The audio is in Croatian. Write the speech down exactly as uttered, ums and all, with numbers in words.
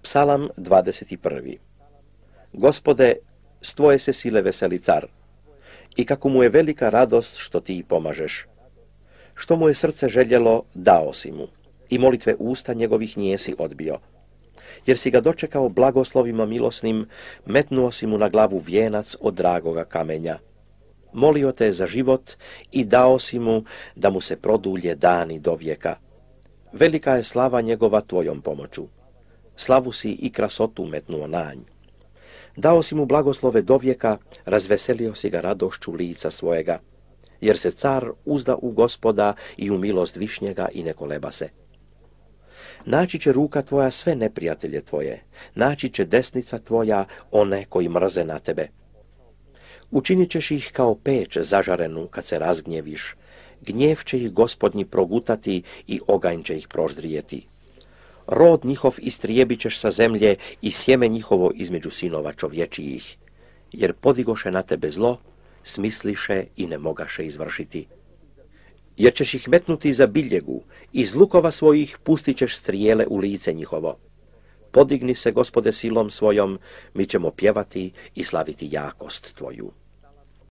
Psalam dvadeset prvi. Gospode, s tvoje se sile veseli car, i kako mu je velika radost što ti pomažeš. Što mu je srce željelo, dao si mu, i molitve usta njegovih nijesi odbio. Jer si ga dočekao blagoslovima milosnim, metnuo si mu na glavu vijenac od dragoga kamenja. Molio te za život i dao si mu da mu se produlje dani do vijeka. Velika je slava njegova tvojom pomoću. Slavu si i krasotu metnuo na nj. Dao si mu blagoslove do vijeka, razveselio si ga radošću lica svojega, jer se car uzda u Gospoda i u milost višnjega i ne koleba se. Naći će ruka tvoja sve neprijatelje tvoje, naći će desnica tvoja one koji mrze na tebe. Učinit ćeš ih kao peć zažarenu kad se razgnjeviš, gnjev će ih Gospodnji progutati i oganj će ih proždrijeti. Rod njihov istrijebit ćeš sa zemlje i sjeme njihovo između sinova čovječijih, jer podigoše na tebe zlo, smisliše i ne mogaše izvršiti. Jer ćeš ih metnuti za biljegu, iz lukova svojih pustit ćeš strijele u lice njihovo. Podigni se, Gospode, silom svojom, mi ćemo pjevati i slaviti jakost tvoju.